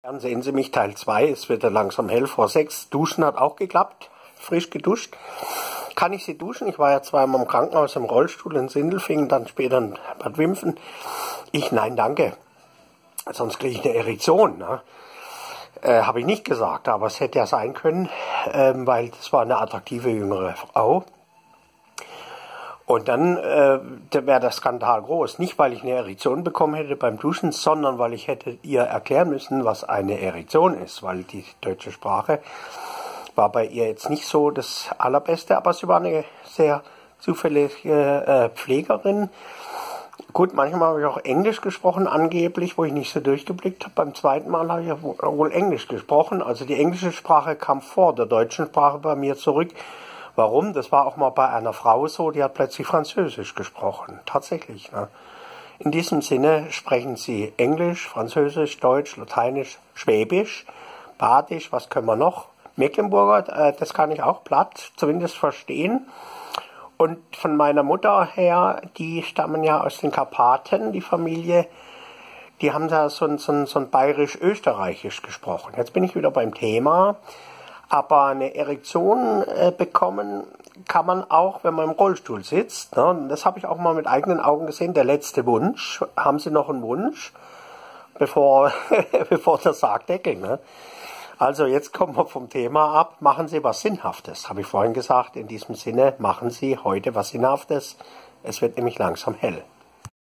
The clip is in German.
Dann sehen Sie mich, Teil 2, es wird ja langsam hell, vor 6. Duschen hat auch geklappt, frisch geduscht. Kann ich Sie duschen? Ich war ja zweimal im Krankenhaus im Rollstuhl in Sindelfingen, dann später in Bad Wimpfen. Nein, danke. Sonst kriege ich eine Erektion. Ne? Habe ich nicht gesagt, aber es hätte ja sein können, weil das war eine attraktive jüngere Frau. Und dann wäre der Skandal groß. Nicht, weil ich eine Erektion bekommen hätte beim Duschen, sondern weil ich hätte ihr erklären müssen, was eine Erektion ist. Weil die deutsche Sprache war bei ihr jetzt nicht so das Allerbeste, aber sie war eine sehr zuverlässige Pflegerin. Gut, manchmal habe ich auch Englisch gesprochen, angeblich, wo ich nicht so durchgeblickt habe. Beim zweiten Mal habe ich ja wohl Englisch gesprochen. Also die englische Sprache kam vor der deutschen Sprache bei mir zurück. Warum? Das war auch mal bei einer Frau so, die hat plötzlich Französisch gesprochen. Tatsächlich. Ne? In diesem Sinne sprechen Sie Englisch, Französisch, Deutsch, Lateinisch, Schwäbisch, Badisch, was können wir noch? Mecklenburger, das kann ich auch platt, zumindest verstehen. Und von meiner Mutter her, die stammen ja aus den Karpaten, die Familie, die haben da so ein bayerisch-österreichisch gesprochen. Jetzt bin ich wieder beim Thema. Aber eine Erektion bekommen kann man auch, wenn man im Rollstuhl sitzt. Ne? Und das habe ich auch mal mit eigenen Augen gesehen. Der letzte Wunsch. Haben Sie noch einen Wunsch? Bevor der Sargdeckel. Ne? Also jetzt kommen wir vom Thema ab. Machen Sie was Sinnhaftes. Habe ich vorhin gesagt. In diesem Sinne, machen Sie heute was Sinnhaftes. Es wird nämlich langsam hell.